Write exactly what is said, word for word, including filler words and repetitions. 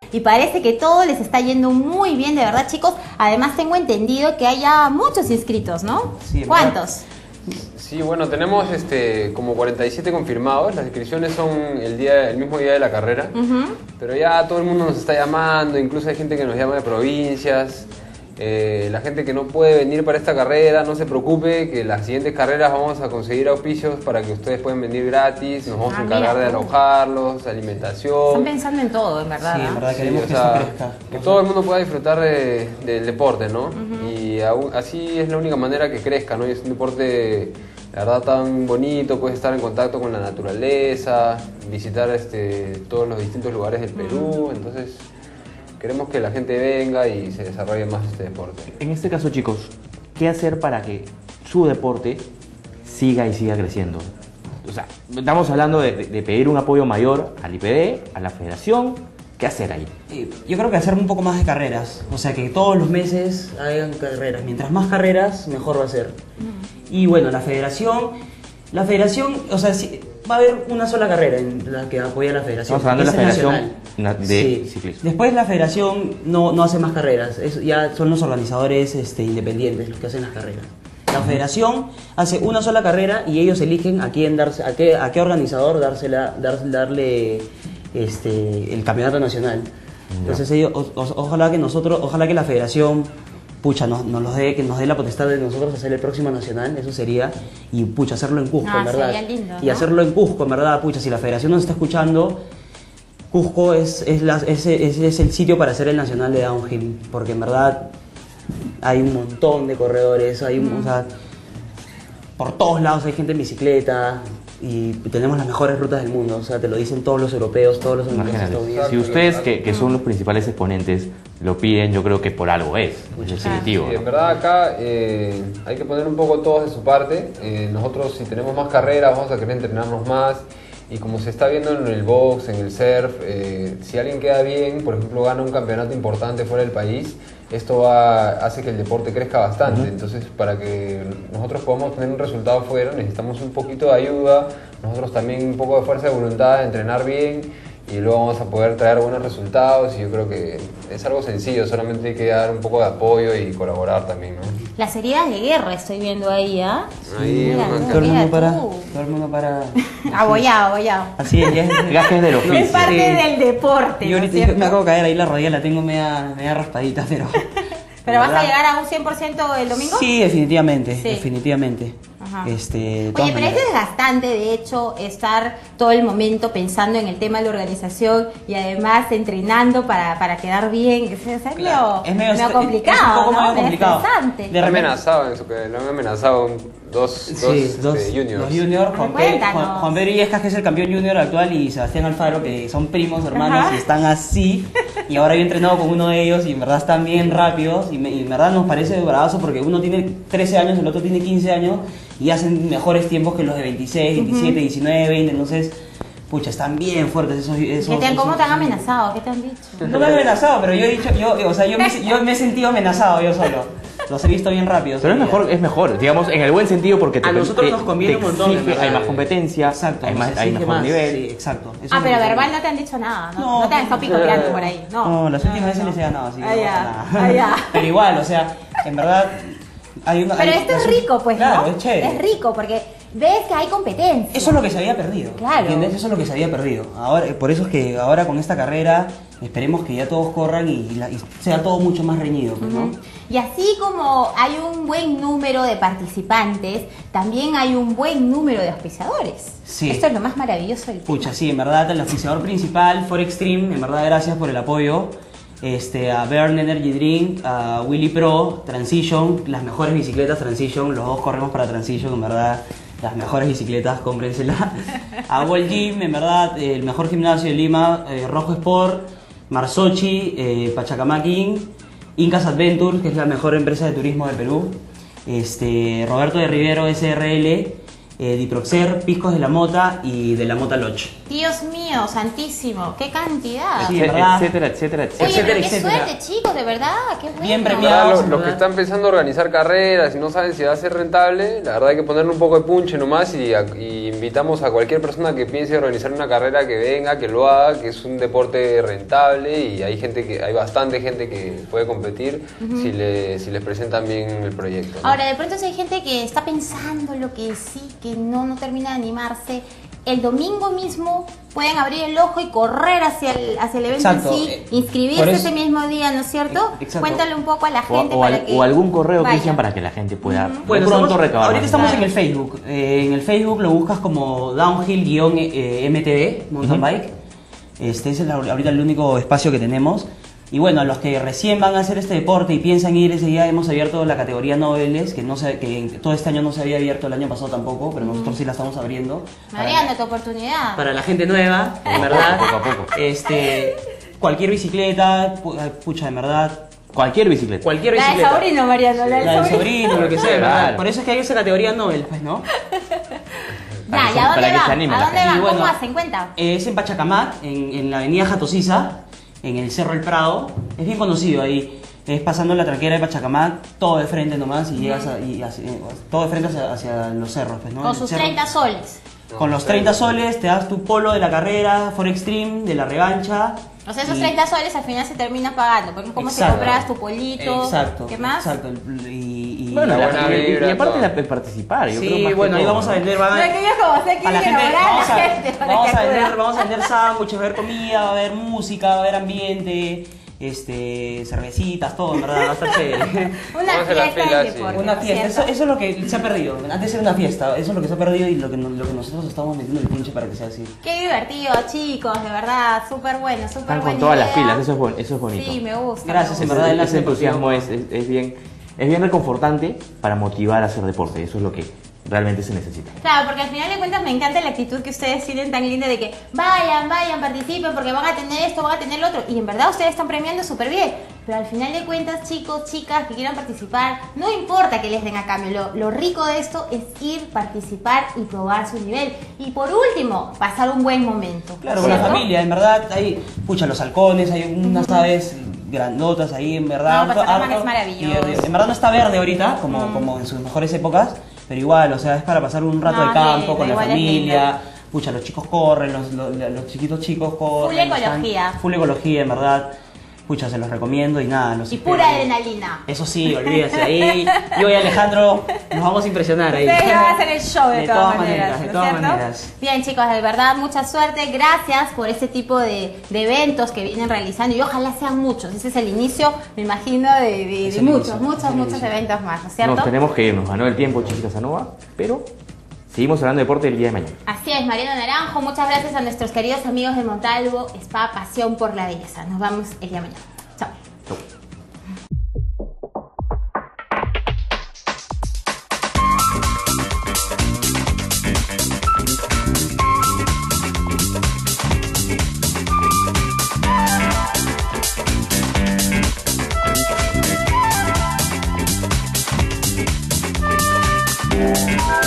y parece que todo les está yendo muy bien, de verdad, chicos. Además tengo entendido que hay ya muchos inscritos, ¿no? Sí, ¿cuántos? Sí, bueno, tenemos este, como cuarenta y siete confirmados. Las inscripciones son el, día, el mismo día de la carrera. Uh-huh. Pero ya todo el mundo nos está llamando, incluso hay gente que nos llama de provincias. Eh, la gente que no puede venir para esta carrera, no se preocupe, que las siguientes carreras vamos a conseguir auspicios para que ustedes puedan venir gratis. Nos vamos Ah, a encargar mira, de alojarlos, alimentación. Están pensando en todo, en verdad. Sí, en ¿eh? verdad queremos Sí, o que sea, eso crezca. que todo el mundo pueda disfrutar de, del deporte, ¿no? Uh-huh. Y aún, así es la única manera que crezca, ¿no? Y es un deporte, la verdad, tan bonito, puedes estar en contacto con la naturaleza, visitar este, todos los distintos lugares del Perú, uh-huh. Entonces queremos que la gente venga y se desarrolle más este deporte. En este caso, chicos, ¿qué hacer para que su deporte siga y siga creciendo? O sea, estamos hablando de, de pedir un apoyo mayor al I P D, a la federación. ¿Qué hacer ahí? Yo creo que hacer un poco más de carreras, o sea, que todos los meses hagan carreras. Mientras más carreras, mejor va a ser. Y bueno, la federación, la federación, o sea, sí, va a haber una sola carrera en la que apoya la federación. Estamos hablando de la es el Federación nacional. de Sí. Ciclismo. Después la federación no, no hace más carreras, es, ya son los organizadores este, independientes los que hacen las carreras. La federación hace una sola carrera y ellos eligen a quién darse, a qué, a qué organizador dársela, dar, darle este, el campeonato nacional. Entonces ellos, o, o, ojalá que nosotros, ojalá que la federación, pucha, nos, nos los dé, que nos dé la potestad de nosotros hacer el próximo nacional, eso sería, y pucha, hacerlo en Cusco, Ah, en verdad. sería lindo, Y ¿no? hacerlo en Cusco, en verdad, pucha, si la federación nos está escuchando, Cusco es, es, la, es, es, es el sitio para hacer el nacional de downhill, porque en verdad hay un montón de corredores, hay un, o sea, por todos lados hay gente en bicicleta y tenemos las mejores rutas del mundo, o sea, te lo dicen todos los europeos, todos los Imagínate, estadounidenses. si ustedes que, que son los principales exponentes lo piden, yo creo que por algo es, es definitivo. Sí, ¿no? en verdad acá eh, hay que poner un poco todos de su parte. Eh, nosotros si tenemos más carreras vamos a querer entrenarnos más y como se está viendo en el box, en el surf, eh, si alguien queda bien, por ejemplo gana un campeonato importante fuera del país, esto va, hace que el deporte crezca bastante. Uh-huh. Entonces para que nosotros podamos tener un resultado fuera necesitamos un poquito de ayuda, nosotros también un poco de fuerza de voluntad, de entrenar bien. Y luego vamos a poder traer buenos resultados y yo creo que es algo sencillo, solamente hay que dar un poco de apoyo y colaborar también, ¿no? Las heridas de guerra estoy viendo ahí, ¿ah? Ahí, Mira, una tú, Todo el mira mundo para, tú. todo el mundo para. Abollado, abollado. Así es, ya es, Gajes del Es oficio. parte Sí. del deporte, y ¿no ahorita es yo cierto? me acabo de caer ahí la rodilla, la tengo media, media raspadita, pero. ¿Pero vas a ¿verdad? llegar a un cien por ciento el domingo? Sí, definitivamente, Sí. definitivamente. Ajá. Este, de Oye, todas pero es maneras. desgastante, de hecho, estar todo el momento pensando en el tema de la organización y además entrenando para, para quedar bien. Es, es medio, Claro, es medio- medio es- complicado, es un poco ¿no? medio Medio complicado. estresante. De Lo han repente- amenazado en su que lo han amenazado un- dos, Sí, dos, dos, este, juniors. dos juniors, Juan, Pe- Cuéntanos. Juan, Juan Pedro Illescas, que es el campeón junior actual, y Sebastián Alfaro, que son primos hermanos Ajá. y están así. Y ahora yo he entrenado con uno de ellos y en verdad están bien rápidos. Y, me- y en verdad nos parece bravazo porque uno tiene trece años, el otro tiene quince años y hacen mejores tiempos que los de veintiséis, veintisiete, diecinueve, veinte. Entonces, pucha, están bien fuertes esos. esos ¿Qué te han- ¿Cómo esos- te han amenazado? ¿Qué te han dicho? No me han amenazado, pero yo he dicho, yo, o sea, yo me, yo me he sentido amenazado yo solo. Los he visto bien rápidos. Pero es mejor, es mejor, digamos, en el buen sentido porque te, A nosotros te- nos conviene te un montón, exige, en verdad. hay más competencia, Exacto, hay, más, nos hay exige mejor más, nivel. sí, exacto. Eso Ah, es pero lo que- verbal no te han dicho nada, ¿no? No, No, te han estado picoteando por ahí, ¿no? No, las últimas veces no. les he ganado, así que Ah, no ya, pasa nada. ah, ya. Pero igual, o sea, en verdad hay una... Pero hay- esto es las- rico, pues, claro, ¿no? es chévere. Es rico porque ves que hay competencia. Eso es lo que se había perdido. Claro. ¿Entiendes? Eso es lo que se había perdido. Ahora, por eso es que ahora con esta carrera esperemos que ya todos corran y, y la- y sea todo mucho más reñido, pues, ¿no? Ujú. Y así como hay un buen número de participantes, también hay un buen número de auspiciadores. Sí. Esto es lo más maravilloso del tema. Pucha, sí, en verdad, el auspiciador principal, Forextreme, en verdad, gracias por el apoyo. Este, a Burn Energy Drink, a Willy Pro, Transition, las mejores bicicletas Transition, los dos corremos para Transition, en verdad, las mejores bicicletas, cómprenselas. A Wall Gym, en verdad, el mejor gimnasio de Lima, eh, Rojo Sport, Marsochi, eh, Pachacamaquín, Incas Adventure, que es la mejor empresa de turismo de Perú, este, Roberto de Rivero S R L, eh, Diproxer, Piscos de la Mota y de la Mota Lodge. Dios mío, santísimo, qué cantidad. Sí, Etcétera, ¿verdad? etcétera, etcétera, etcétera. Oye, pero qué etcétera. suerte, chicos, de verdad, qué bueno. Bien Ya, premiado. los, en los que verdad. están pensando organizar carreras y no saben si va a ser rentable, la verdad hay que ponerle un poco de punche nomás y, a- y invitamos a cualquier persona que piense organizar una carrera que venga, que lo haga, que es un deporte rentable y hay gente que hay bastante gente que puede competir si, le, si les presentan bien el proyecto, ¿no? Ahora, de pronto si hay gente que está pensando lo que sí, que no, no termina de animarse, el domingo mismo pueden abrir el ojo y correr hacia el, hacia el evento Exacto, en sí, eh, inscribirse por eso- ese mismo día, ¿no es cierto? Exacto. Cuéntale un poco a la O, gente o para al- que o algún correo, vaya. Cristian, para que la gente pueda de Bueno, pronto estamos- recabar ahorita más estamos en Claro. el Facebook. Eh, en el Facebook lo buscas como Downhill-M T B, Mountain Ujú. Bike. Este es el- ahorita el único espacio que tenemos. Y bueno, a los que recién van a hacer este deporte y piensan ir ese día, hemos abierto la categoría noveles, que no se, que todo este año no se había abierto, el año pasado tampoco, pero nosotros sí la estamos abriendo. Mariano, tu oportunidad. Para la gente nueva, en verdad. Poco a poco. Este, cualquier bicicleta, pu- pucha, en verdad. Cualquier bicicleta. Cualquier La del bicicleta. sobrino, Mariano, la del La del sobrino. sobrino, lo que sea, ¿verdad? Claro. Por eso es que hay esa categoría novel, pues, ¿no? Para Ya, que ¿y se- a dónde para que se van? anime ¿A la dónde gente. van? Y bueno, ¿Cómo hacen? Cuenta. Es en Pachacamac, en, en la avenida Jatosiza, en el Cerro El Prado. Es bien conocido ahí. Es pasando la tranquera de Pachacamac, todo de frente nomás, y llegas a- y hacia- eh, todo de frente hacia, hacia los cerros, pues, ¿no? Con El sus cerro- treinta soles. Con los treinta soles te das tu polo de la carrera, Forex Extreme, de la revancha. O sea, esos y- treinta soles al final se terminan pagando. Porque como si Exacto. compras tu polito. Exacto. ¿Qué más? Exacto. Y, y- Bueno, La la- buena y, y vibra, aparte todo. la de participar, yo creo Sí, más que bueno, ahí todo, vamos a ¿no? vender, van No, es que yo como sé que a la gente, enamorar a vamos a, la gente para vamos que a vender, acuda. vamos a vender sándwiches, va a haber comida, va a haber música, va a haber ambiente, este, cervecitas, todo, en verdad, va a estar chévere. Una Vamos a hacer la fiesta fila, del sí. deporte. Una ¿no es fiesta, eso, cierto? eso es lo que se ha perdido. Antes era una fiesta, eso es lo que se ha perdido y lo que, no- lo que nosotros estamos metiendo el pinche para que sea así. Qué divertido, chicos, de verdad, súper bueno, súper Están buena con todas las idea. pilas, eso es, bon- eso es bonito. Sí, me gusta. Gracias, me en gusta. verdad, Ese, el ese entusiasmo es, deportivo. es, es bien, es bien reconfortante para motivar a hacer deporte, eso es lo que realmente se necesita. Claro, porque al final de cuentas me encanta la actitud que ustedes tienen tan linda de que vayan, vayan, participen porque van a tener esto, van a tener lo otro. Y en verdad ustedes están premiando súper bien. Pero al final de cuentas, chicos, chicas que quieran participar, no importa que les den a cambio. Lo, lo rico de esto es ir, participar y probar su nivel. Y por último, pasar un buen momento. Claro, con la ¿cierto? familia, en verdad, hay, pucha, los halcones, hay unas aves grandotas ahí, en verdad. No, harto- Pachacamac harto- es maravilloso. y, en verdad no está verde ahorita, como, como en sus mejores épocas, pero igual, o sea, es para pasar un rato No, de campo lindo, con la igual es familia. lindo. Pucha, los chicos corren, los, los, los chiquitos chicos corren. Full ecología. están- full ecología, en verdad. Pucha, se los recomiendo y nada, los Y espero. pura adrenalina. Eso sí, olvídese, ahí yo y Alejandro nos vamos a impresionar ahí. Ustedes van a hacer el show de, De todas, todas maneras, maneras, de ¿no es todas cierto? maneras. Bien, chicos, de verdad, mucha suerte. Gracias por este tipo de, de eventos que vienen realizando y ojalá sean muchos. Ese es el inicio, me imagino, de, de- Es de el muchos, inicio, muchos, es el muchos inicio. eventos más, ¿no es cierto? Nos tenemos que ir, nos ganó el tiempo, Chiquita Sanova, pero seguimos hablando de deporte el día de mañana. Así es, Mariano Naranjo. Muchas gracias a nuestros queridos amigos de Montalvo, Spa Pasión por la Belleza. Nos vemos el día de mañana. Chao. Chau. We'll be right back.